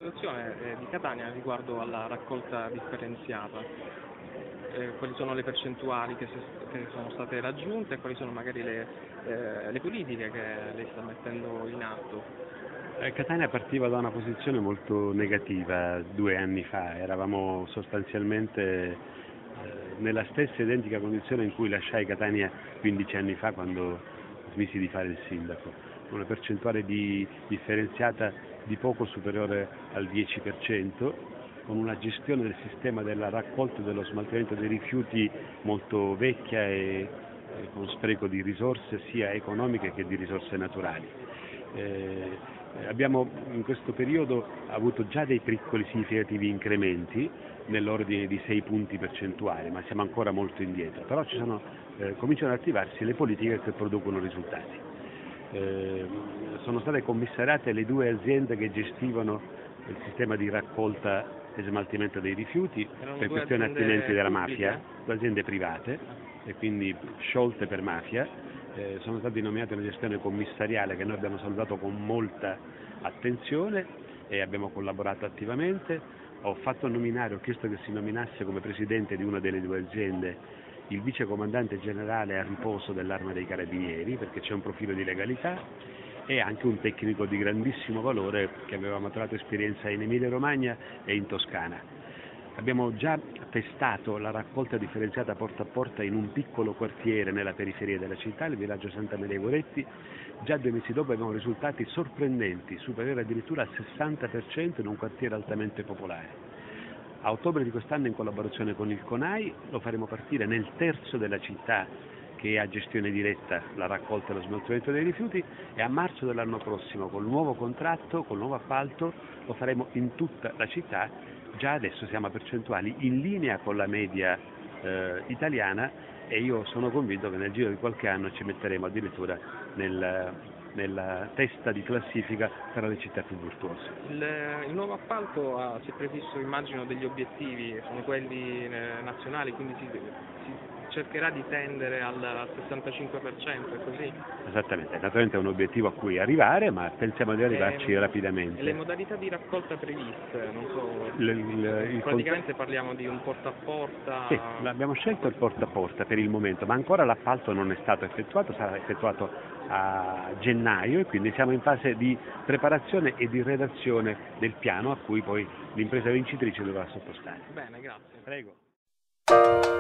situazione di Catania riguardo alla raccolta differenziata. Quali sono le percentuali che sono state raggiunte e quali sono magari le politiche che lei sta mettendo in atto? Catania partiva da una posizione molto negativa 2 anni fa, eravamo sostanzialmente nella stessa identica condizione in cui lasciai Catania 15 anni fa quando smisi di fare il sindaco, una percentuale differenziata di poco superiore al 10%, con una gestione del sistema della raccolta e dello smaltimento dei rifiuti molto vecchia e con spreco di risorse sia economiche che di risorse naturali. Abbiamo in questo periodo avuto già dei piccoli significativi incrementi nell'ordine di 6 punti percentuali, ma siamo ancora molto indietro, però cominciano ad attivarsi le politiche che producono risultati. Sono state commissariate le 2 aziende che gestivano il sistema di raccolta e smaltimento dei rifiuti per questioni attinenti della mafia, 2 aziende private e quindi sciolte per mafia. Sono stati nominati una gestione commissariale che noi abbiamo salutato con molta attenzione e abbiamo collaborato attivamente. Ho chiesto che si nominasse come presidente di una delle 2 aziende il vice comandante generale a riposo dell'Arma dei Carabinieri, perché c'è un profilo di legalità, e anche un tecnico di grandissimo valore che aveva maturato esperienza in Emilia-Romagna e in Toscana. Abbiamo già testato la raccolta differenziata porta a porta in un piccolo quartiere nella periferia della città, il villaggio Santa Maria Goretti. Già 2 mesi dopo abbiamo risultati sorprendenti, superiori addirittura al 60% in un quartiere altamente popolare. A ottobre di quest'anno, in collaborazione con il CONAI, lo faremo partire nel terzo della città che ha gestione diretta la raccolta e lo smaltimento dei rifiuti, e a marzo dell'anno prossimo, col nuovo contratto, col nuovo appalto, lo faremo in tutta la città. Già adesso siamo a percentuali in linea con la media italiana, e io sono convinto che nel giro di qualche anno ci metteremo addirittura nella testa di classifica tra le città più virtuose. Il nuovo appalto si è prefisso, immagino, degli obiettivi, sono quelli nazionali, quindi si cercherà di tendere al 65%, è così? Esattamente, naturalmente è un obiettivo a cui arrivare, ma pensiamo di arrivarci rapidamente. E le modalità di raccolta previste, non so, praticamente parliamo di un porta a porta? Sì, abbiamo scelto il porta a porta per il momento, ma ancora l'appalto non è stato effettuato, sarà effettuato a gennaio, e quindi siamo in fase di preparazione e di redazione del piano a cui poi l'impresa vincitrice dovrà sottostare. Bene, grazie. Prego.